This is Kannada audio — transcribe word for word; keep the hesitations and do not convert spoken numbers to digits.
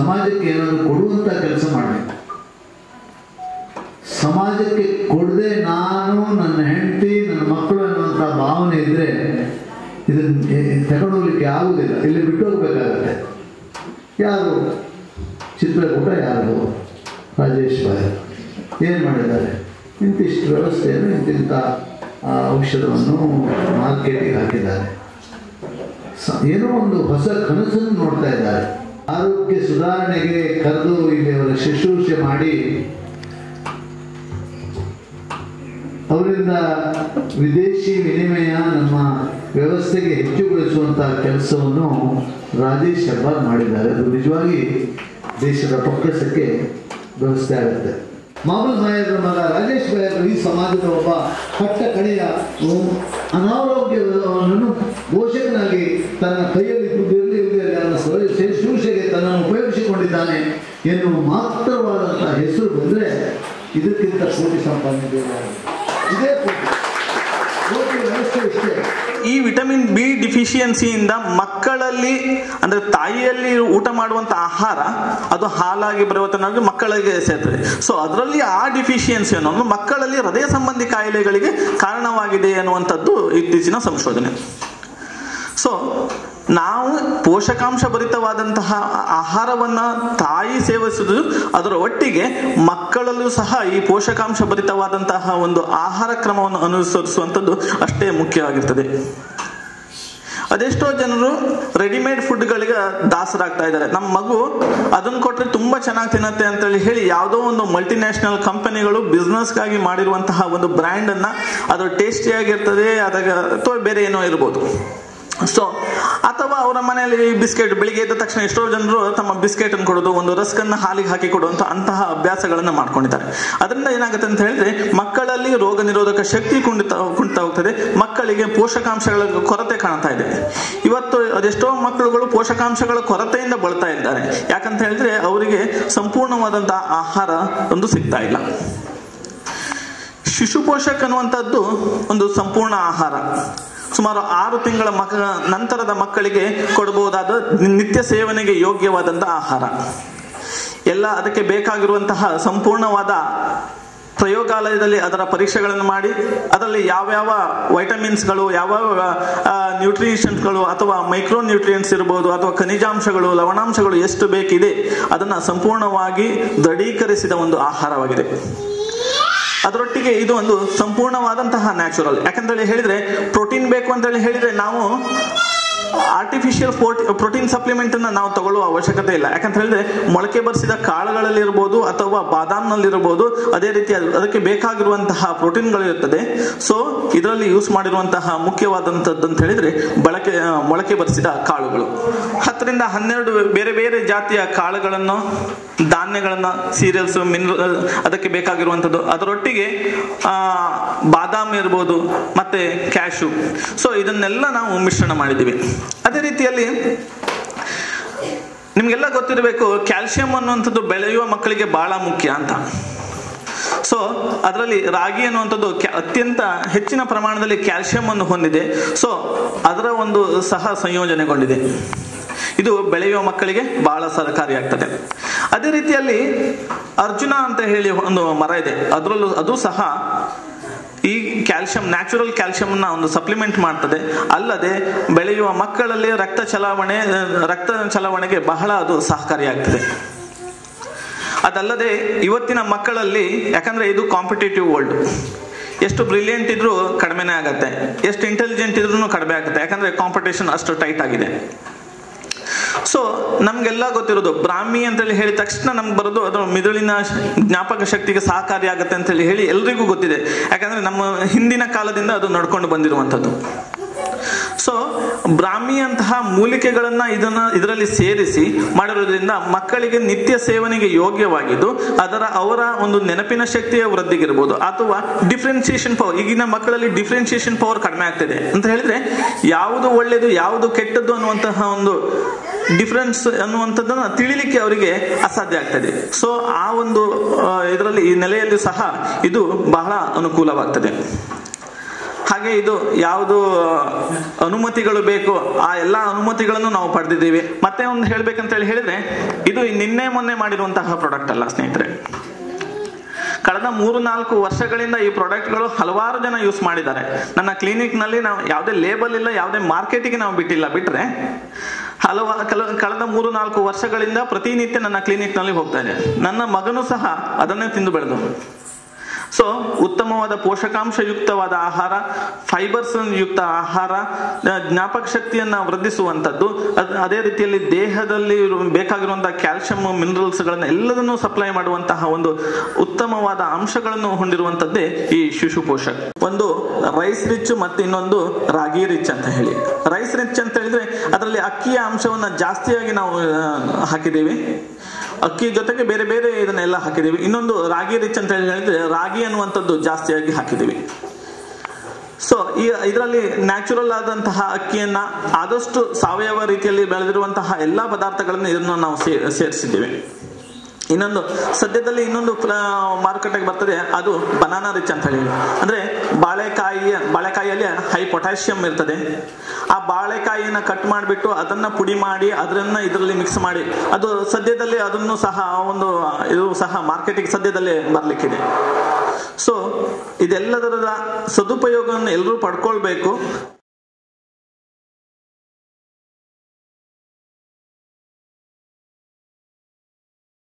ಸಮಾಜಕ್ಕೆ ಏನಾದರೂ ಕೊಡುವಂಥ ಕೆಲಸ ಮಾಡಬೇಕು. ಸಮಾಜಕ್ಕೆ ಕೊಡದೆ ನಾನು, ನನ್ನ ಹೆಂಡತಿ, ನನ್ನ ಮಕ್ಕಳು ಅನ್ನುವಂಥ ಭಾವನೆ ಇದ್ದರೆ ಇದನ್ನು ತಗೊಂಡೋಗ್ಲಿಕ್ಕೆ ಆಗುವುದಿಲ್ಲ, ಇಲ್ಲಿ ಬಿಟ್ಟು ಹೋಗ್ಬೇಕಾಗತ್ತೆ. ಯಾರು ಚಿತ್ರಕೂಟ, ಯಾರು ರಾಜೇಶ್ ಭಾಯ್ ಏನು ಮಾಡಿದ್ದಾರೆ, ಇಂತಿಷ್ಟು ವ್ಯವಸ್ಥೆಯನ್ನು ಇಂತಿಂಥ ಔಷಧವನ್ನು ಮಾರ್ಕೆಟಿಗೆ ಹಾಕಿದ್ದಾರೆ. ಏನೋ ಒಂದು ಹೊಸ ಕನಸನ್ನು ನೋಡ್ತಾ ಇದ್ದಾರೆ. ಆರೋಗ್ಯ ಸುಧಾರಣೆಗೆ ಕರೆದು ಇಲ್ಲಿ ಅವರ ಶುಶ್ರೂಷೆ ಮಾಡಿ ಅವರಿಂದ ವಿದೇಶಿ ವಿನಿಮಯ ನಮ್ಮ ವ್ಯವಸ್ಥೆಗೆ ಹೆಚ್ಚುಗೊಳಿಸುವಂಥ ಕೆಲಸವನ್ನು ರಾಜೇಶ್ ಹೆಬ್ಬಾರ್ ಮಾಡಿದ್ದಾರೆ. ಅದು ನಿಜವಾಗಿ ದೇಶದ ಪಕ್ಕಸಕ್ಕೆ ವ್ಯವಸ್ಥೆ ಆಗುತ್ತೆ. ಮಾಮೂಲ್ ನಾಯಕರ ಮಗ ರಾಜೇಶ್ ಭಾಯರು ಈ ಸಮಾಜದ ಒಬ್ಬ ಕಟ್ಟ ಕಡೆಯ ಅನಾರೋಗ್ಯವನ್ನು ಪೋಷಕನಾಗಿ ತನ್ನ ಕೈಯಲ್ಲಿ ಇರಲಿ ಇರಲಿ ಅವನ ಶುಶ್ರೂಷೆಗೆ ತನ್ನನ್ನು ಉಪಯೋಗಿಸಿಕೊಂಡಿದ್ದಾನೆ ಎನ್ನುವ ಮಾತ್ರವಾದಂಥ ಹೆಸರು ಬಂದರೆ ಇದಕ್ಕಿಂತ ಕೋಟಿ ಸಂಪಾದನೆ ಬೇರೆ ಇದೇ ಕೋಟಿ ವ್ಯವಸ್ಥೆ ಇಷ್ಟೇ. ಈ ವಿಟಮಿನ್ ಬಿ ಡಿಫಿಷಿಯನ್ಸಿಯಿಂದ ಮಕ್ಕಳಲ್ಲಿ ಅಂದ್ರೆ ತಾಯಿಯಲ್ಲಿ ಊಟ ಮಾಡುವಂತ ಆಹಾರ ಅದು ಹಾಲಾಗಿ ಪರಿವರ್ತನೆ ಮಕ್ಕಳಿಗೆ ಸೇರ್ತದೆ. ಸೊ ಅದರಲ್ಲಿ ಆ ಡಿಫಿಷಿಯನ್ಸಿ ಅನ್ನೋದು ಮಕ್ಕಳಲ್ಲಿ ಹೃದಯ ಸಂಬಂಧಿ ಕಾಯಿಲೆಗಳಿಗೆ ಕಾರಣವಾಗಿದೆ ಅನ್ನುವಂಥದ್ದು ಇತ್ತೀಚಿನ ಸಂಶೋಧನೆ. ಸೊ ನಾವು ಪೋಷಕಾಂಶ ಭರಿತವಾದಂತಹ ಆಹಾರವನ್ನು ತಾಯಿ ಸೇವಿಸುವುದು, ಅದರ ಒಟ್ಟಿಗೆ ಮಕ್ಕಳಲ್ಲೂ ಸಹ ಈ ಪೋಷಕಾಂಶ ಭರಿತವಾದಂತಹ ಒಂದು ಆಹಾರ ಕ್ರಮವನ್ನು ಅನುಸರಿಸುವಂಥದ್ದು ಅಷ್ಟೇ ಮುಖ್ಯವಾಗಿರ್ತದೆ. ಅದೆಷ್ಟೋ ಜನರು ರೆಡಿಮೇಡ್ ಫುಡ್ಗಳಿಗೆ ದಾಸರಾಗ್ತಾ ಇದ್ದಾರೆ. ನಮ್ಮ ಮಗು ಅದನ್ನು ಕೊಟ್ಟರೆ ತುಂಬ ಚೆನ್ನಾಗಿ ತಿನ್ನತ್ತೆ ಅಂತೇಳಿ ಹೇಳಿ ಯಾವುದೋ ಒಂದು ಮಲ್ಟಿನ್ಯಾಷನಲ್ ಕಂಪನಿಗಳು ಬಿಸ್ನೆಸ್ಗಾಗಿ ಮಾಡಿರುವಂತಹ ಒಂದು ಬ್ರ್ಯಾಂಡನ್ನು, ಅದು ಟೇಸ್ಟಿಯಾಗಿರ್ತದೆ ಅದಾಗ ಅಥವಾ ಬೇರೆ ಏನೋ ಇರ್ಬೋದು. ಸೊ ಅಥವಾ ಅವರ ಮನೆಯಲ್ಲಿ ಬಿಸ್ಕೆಟ್ ಬೆಳಿಗ್ಗೆ ಎದ್ದ ತಕ್ಷಣ ಎಷ್ಟೋ ಜನರು ತಮ್ಮ ಬಿಸ್ಕೆಟ್ ಅನ್ನು ಕೊಡೋದು, ಒಂದು ರಸ್ಕನ್ನು ಹಾಲಿಗೆ ಹಾಕಿ ಕೊಡುವಂಥ ಅಂತಹ ಅಭ್ಯಾಸಗಳನ್ನು ಮಾಡ್ಕೊಂಡಿದ್ದಾರೆ. ಅದರಿಂದ ಏನಾಗುತ್ತೆ ಅಂತ ಹೇಳಿದ್ರೆ ಮಕ್ಕಳಲ್ಲಿ ರೋಗ ನಿರೋಧಕ ಶಕ್ತಿ ಕುಂಠಿತ ಕುಂಠಿತ ಹೋಗ್ತದೆ, ಮಕ್ಕಳಿಗೆ ಪೋಷಕಾಂಶಗಳ ಕೊರತೆ ಕಾಣ್ತಾ ಇದೆ. ಇವತ್ತು ಅದೆಷ್ಟೋ ಮಕ್ಕಳುಗಳು ಪೋಷಕಾಂಶಗಳ ಕೊರತೆಯಿಂದ ಬಳಲ್ತಾ ಇದ್ದಾರೆ. ಯಾಕಂತ ಹೇಳಿದ್ರೆ ಅವರಿಗೆ ಸಂಪೂರ್ಣವಾದಂತಹ ಆಹಾರ ಒಂದು ಸಿಗ್ತಾ ಇಲ್ಲ. ಶಿಶು ಪೋಷಕ ಅನ್ನುವಂಥದ್ದು ಒಂದು ಸಂಪೂರ್ಣ ಆಹಾರ. ಸುಮಾರು ಆರು ತಿಂಗಳ ಮಕ್ಕ ನಂತರದ ಮಕ್ಕಳಿಗೆ ಕೊಡಬಹುದಾದ ನಿತ್ಯ ಸೇವನೆಗೆ ಯೋಗ್ಯವಾದಂಥ ಆಹಾರ. ಎಲ್ಲ ಅದಕ್ಕೆ ಬೇಕಾಗಿರುವಂತಹ ಸಂಪೂರ್ಣವಾದ ಪ್ರಯೋಗಾಲಯದಲ್ಲಿ ಅದರ ಪರೀಕ್ಷೆಗಳನ್ನು ಮಾಡಿ ಅದರಲ್ಲಿ ಯಾವ್ಯಾವ ವೈಟಮಿನ್ಸ್ಗಳು, ಯಾವ್ಯಾವ ನ್ಯೂಟ್ರಿಷನ್ಸ್ಗಳು ಅಥವಾ ಮೈಕ್ರೋ ನ್ಯೂಟ್ರಿಯೆಂಟ್ಸ್ ಇರ್ಬೋದು ಅಥವಾ ಖನಿಜಾಂಶಗಳು, ಲವಣಾಂಶಗಳು ಎಷ್ಟು ಬೇಕಿದೆ ಅದನ್ನು ಸಂಪೂರ್ಣವಾಗಿ ದೃಢೀಕರಿಸಿದ ಒಂದು ಆಹಾರವಾಗಿದೆ. ಅದರೊಟ್ಟಿಗೆ ಇದು ಒಂದು ಸಂಪೂರ್ಣವಾದಂತಹ ನ್ಯಾಚುರಲ್. ಯಾಕಂತೇಳಿ ಹೇಳಿದ್ರೆ ಪ್ರೋಟೀನ್ ಬೇಕು ಅಂತೇಳಿ ಹೇಳಿದ್ರೆ ನಾವು ಆರ್ಟಿಫಿಷಿಯಲ್ ಪ್ರೋಟೀನ್ ಸಪ್ಲಿಮೆಂಟ್ ಅನ್ನ ನಾವು ತಗೊಳ್ಳುವ ಅವಶ್ಯಕತೆ ಇಲ್ಲ. ಯಾಕಂತ ಹೇಳಿದ್ರೆ ಮೊಳಕೆ ಬರಿಸಿದ ಕಾಳುಗಳಲ್ಲಿ ಇರಬಹುದು ಅಥವಾ ಬಾದಾಮ್ನಲ್ಲಿ ಇರಬಹುದು, ಅದೇ ರೀತಿ ಅದಕ್ಕೆ ಬೇಕಾಗಿರುವಂತಹ ಪ್ರೋಟೀನ್ಗಳು ಇರ್ತದೆ. ಸೊ ಇದರಲ್ಲಿ ಯೂಸ್ ಮಾಡಿರುವಂತಹ ಮುಖ್ಯವಾದಂಥದ್ದು ಅಂತ ಹೇಳಿದ್ರೆ ಬಳಕೆ ಮೊಳಕೆ ಬರಿಸಿದ ಕಾಳುಗಳು. ಹತ್ತರಿಂದ ಹನ್ನೆರಡು ಬೇರೆ ಬೇರೆ ಜಾತಿಯ ಕಾಳುಗಳನ್ನು, ಧಾನ್ಯಗಳನ್ನ, ಸೀರಿಯಲ್ಸ್, ಮಿನರಲ್ ಅದಕ್ಕೆ ಬೇಕಾಗಿರುವಂಥದ್ದು, ಅದರೊಟ್ಟಿಗೆ ಬಾದಾಮ್ ಇರ್ಬೋದು ಮತ್ತೆ ಕ್ಯಾಶು. ಸೊ ಇದನ್ನೆಲ್ಲ ನಾವು ಮಿಶ್ರಣ ಮಾಡಿದ್ದೀವಿ. ಅದೇ ರೀತಿಯಲ್ಲಿ ನಿಮ್ಗೆಲ್ಲ ಗೊತ್ತಿರಬೇಕು ಕ್ಯಾಲ್ಸಿಯಂ ಅನ್ನುವಂಥದ್ದು ಬೆಳೆಯುವ ಮಕ್ಕಳಿಗೆ ಬಹಳ ಮುಖ್ಯ ಅಂತ. ಸೊ ಅದರಲ್ಲಿ ರಾಗಿ ಅನ್ನುವಂಥದ್ದು ಅತ್ಯಂತ ಹೆಚ್ಚಿನ ಪ್ರಮಾಣದಲ್ಲಿ ಕ್ಯಾಲ್ಸಿಯಂ ಅನ್ನು ಹೊಂದಿದೆ. ಸೊ ಅದರ ಒಂದು ಸಹ ಸಂಯೋಜನೆಗೊಂಡಿದೆ. ಇದು ಬೆಳೆಯುವ ಮಕ್ಕಳಿಗೆ ಬಹಳ ಸಹಕಾರಿಯಾಗ್ತದೆ. ಅದೇ ರೀತಿಯಲ್ಲಿ ಅರ್ಜುನ ಅಂತ ಹೇಳಿ ಒಂದು ಮರ ಇದೆ, ಅದರಲ್ಲೂ ಅದು ಸಹ ಈ ಕ್ಯಾಲ್ಸಿಯಂ, ನ್ಯಾಚುರಲ್ ಕ್ಯಾಲ್ಸಿಯಂ ನ ಒಂದು ಸಪ್ಲಿಮೆಂಟ್ ಮಾಡ್ತದೆ. ಅಲ್ಲದೆ ಬೆಳೆಯುವ ಮಕ್ಕಳಲ್ಲಿ ರಕ್ತ ಚಲಾವಣೆ ರಕ್ತ ಚಲಾವಣೆಗೆ ಬಹಳ ಅದು ಸಹಕಾರಿಯಾಗ್ತದೆ. ಅದಲ್ಲದೆ ಇವತ್ತಿನ ಮಕ್ಕಳಲ್ಲಿ, ಯಾಕಂದ್ರೆ ಇದು ಕಾಂಪಿಟೇಟಿವ್ ವರ್ಲ್ಡ್, ಎಷ್ಟು ಬ್ರಿಲಿಯಂಟ್ ಇದ್ರೂ ಕಡಿಮೆನೇ ಆಗತ್ತೆ, ಎಷ್ಟು ಇಂಟೆಲಿಜೆಂಟ್ ಇದ್ರೂ ಕಡಿಮೆ ಆಗುತ್ತೆ. ಯಾಕಂದ್ರೆ ಕಾಂಪಿಟೇಷನ್ ಅಷ್ಟು ಟೈಟ್ ಆಗಿದೆ. ಸೊ ನಮ್ಗೆಲ್ಲ ಗೊತ್ತಿರೋದು ಬ್ರಾಹ್ಮಿ ಅಂತೇಳಿ ಹೇಳಿದ ತಕ್ಷಣ ನಮ್ಗೆ ಬರೋದು ಅದು ಮಿದುಳಿನ ಜ್ಞಾಪಕ ಶಕ್ತಿಗೆ ಸಹಕಾರಿಯಾಗತ್ತೆ ಅಂತೇಳಿ ಹೇಳಿ ಎಲ್ರಿಗೂ ಗೊತ್ತಿದೆ. ಯಾಕಂದ್ರೆ ನಮ್ಮ ಹಿಂದಿನ ಕಾಲದಿಂದ ಅದು ನಡ್ಕೊಂಡು ಬಂದಿರುವಂಥದ್ದು. ಸೊ ಬ್ರಾಹ್ಮಿ ಅಂತಹ ಮೂಲಿಕೆಗಳನ್ನ ಇದನ್ನ ಇದರಲ್ಲಿ ಸೇರಿಸಿ ಮಾಡಿರೋದ್ರಿಂದ ಮಕ್ಕಳಿಗೆ ನಿತ್ಯ ಸೇವನೆಗೆ ಯೋಗ್ಯವಾಗಿದ್ದು ಅದರ ಅವರ ಒಂದು ನೆನಪಿನ ಶಕ್ತಿಯ ವೃದ್ಧಿಗಿರ್ಬೋದು ಅಥವಾ ಡಿಫ್ರೆನ್ಸಿಯೇಷನ್ ಪವರ್, ಈಗಿನ ಮಕ್ಕಳಲ್ಲಿ ಡಿಫ್ರೆನ್ಸಿಯೇಷನ್ ಪವರ್ ಕಡಿಮೆ ಆಗ್ತಿದೆ ಅಂತ ಹೇಳಿದ್ರೆ ಯಾವುದು ಒಳ್ಳೆಯದು ಯಾವುದು ಕೆಟ್ಟದ್ದು ಅನ್ನುವಂತಹ ಒಂದು ಡಿಫರೆನ್ಸ್ ಅನ್ನುವಂಥದ್ದನ್ನ ತಿಳಿಲಿಕ್ಕೆ ಅವರಿಗೆ ಅಸಾಧ್ಯ ಆಗ್ತದೆ. ಸೊ ಆ ಒಂದು ಇದರಲ್ಲಿ ಈ ನೆಲೆಯಲ್ಲಿ ಸಹ ಇದು ಬಹಳ ಅನುಕೂಲವಾಗ್ತದೆ. ಹಾಗೆ ಇದು ಯಾವುದು ಅನುಮತಿಗಳು ಬೇಕು ಆ ಎಲ್ಲಾ ಅನುಮತಿಗಳನ್ನು ನಾವು ಪಡೆದಿದ್ದೀವಿ. ಮತ್ತೆ ಒಂದು ಹೇಳ್ಬೇಕಂತ ಹೇಳಿ ಹೇಳಿದ್ರೆ ಇದು ನಿನ್ನೆ ಮೊನ್ನೆ ಮಾಡಿರುವಂತಹ ಪ್ರಾಡಕ್ಟ್ ಅಲ್ಲ ಸ್ನೇಹಿತರೆ. ಕಳೆದ ಮೂರು ನಾಲ್ಕು ವರ್ಷಗಳಿಂದ ಈ ಪ್ರಾಡಕ್ಟ್ಗಳು ಹಲವಾರು ಜನ ಯೂಸ್ ಮಾಡಿದ್ದಾರೆ. ನನ್ನ ಕ್ಲಿನಿಕ್ ನಲ್ಲಿ ನಾವು ಯಾವುದೇ ಲೇಬಲ್ ಇಲ್ಲ, ಯಾವುದೇ ಮಾರ್ಕೆಟಿಗೆ ನಾವು ಬಿಟ್ಟಿಲ್ಲ. ಬಿಟ್ರೆ ಹಲವಾರು ಕಳೆದ ಮೂರು ನಾಲ್ಕು ವರ್ಷಗಳಿಂದ ಪ್ರತಿನಿತ್ಯ ನನ್ನ ಕ್ಲಿನಿಕ್ ನಲ್ಲಿ ಹೋಗ್ತಾ ಇದೆ. ನನ್ನ ಮಗನು ಸಹ ಅದನ್ನೇ ತಿಂದು ಬೆಳೆದು. ಸೊ ಉತ್ತಮವಾದ ಪೋಷಕಾಂಶಯುಕ್ತವಾದ ಆಹಾರ, ಫೈಬರ್ಸ್ ಯುಕ್ತ ಆಹಾರ, ಜ್ಞಾಪಕ ಶಕ್ತಿಯನ್ನ ವೃದ್ಧಿಸುವಂಥದ್ದು, ಅದೇ ರೀತಿಯಲ್ಲಿ ದೇಹದಲ್ಲಿ ಬೇಕಾಗಿರುವಂತಹ ಕ್ಯಾಲ್ಸಿಯಂ ಮಿನರಲ್ಸ್ ಗಳನ್ನ ಎಲ್ಲದನ್ನು ಸಪ್ಲೈ ಮಾಡುವಂತಹ ಒಂದು ಉತ್ತಮವಾದ ಅಂಶಗಳನ್ನು ಹೊಂದಿರುವಂತದ್ದೇ ಈ ಶಿಶು ಪೋಷಕ. ಒಂದು ರೈಸ್ ರಿಚ್ ಮತ್ತೆ ಇನ್ನೊಂದು ರಾಗಿ ರಿಚ್ ಅಂತ ಹೇಳಿ. ರೈಸ್ ರಿಚ್ ಅಂತ ಹೇಳಿದ್ರೆ ಅದರಲ್ಲಿ ಅಕ್ಕಿಯ ಅಂಶವನ್ನ ಜಾಸ್ತಿಯಾಗಿ ನಾವು ಹಾಕಿದ್ದೀವಿ. ಅಕ್ಕಿ ಜೊತೆಗೆ ಬೇರೆ ಬೇರೆ ಇದನ್ನೆಲ್ಲ ಹಾಕಿದ್ದೀವಿ. ಇನ್ನೊಂದು ರಾಗಿ ರಿಚ್ ಅಂತ ಹೇಳಿ ಹೇಳಿದ್ರೆ ರಾಗಿ ಅನ್ನುವಂಥದ್ದು ಜಾಸ್ತಿಯಾಗಿ ಹಾಕಿದ್ದೀವಿ. ಸೊ ಈ ಇದರಲ್ಲಿ ನ್ಯಾಚುರಲ್ ಆದಂತಹ ಅಕ್ಕಿಯನ್ನ ಆದಷ್ಟು ಸಾವಯವ ರೀತಿಯಲ್ಲಿ ಬೆಳೆದಿರುವಂತಹ ಎಲ್ಲಾ ಪದಾರ್ಥಗಳನ್ನು ಇದನ್ನು ನಾವು ಸೇರಿಸಿದ್ದೀವಿ. ಇನ್ನೊಂದು ಸದ್ಯದಲ್ಲಿ ಇನ್ನೊಂದು ಮಾರುಕಟ್ಟೆಗೆ ಬರ್ತದೆ, ಅದು ಬನಾನಾ ರಿಚ್ ಅಂತ ಹೇಳಿ. ಅಂದ್ರೆ ಬಾಳೆಕಾಯಿಯ ಬಾಳೆಕಾಯಿಯಲ್ಲಿ ಹೈ ಪೊಟ್ಯಾಷಿಯಂ ಇರ್ತದೆ. ಆ ಬಾಳೆಕಾಯಿಯನ್ನ ಕಟ್ ಮಾಡಿಬಿಟ್ಟು ಅದನ್ನ ಪುಡಿ ಮಾಡಿ ಅದನ್ನ ಇದರಲ್ಲಿ ಮಿಕ್ಸ್ ಮಾಡಿ ಅದು ಸದ್ಯದಲ್ಲಿ ಅದನ್ನು ಸಹ ಒಂದು ಇದು ಸಹ ಮಾರ್ಕೆಟಿಗೆ ಸದ್ಯದಲ್ಲೇ ಬರ್ಲಿಕ್ಕಿದೆ. ಸೊ ಇದೆಲ್ಲದರ ಸದುಪಯೋಗವನ್ನು ಎಲ್ಲರೂ ಪಡ್ಕೊಳ್ಬೇಕು.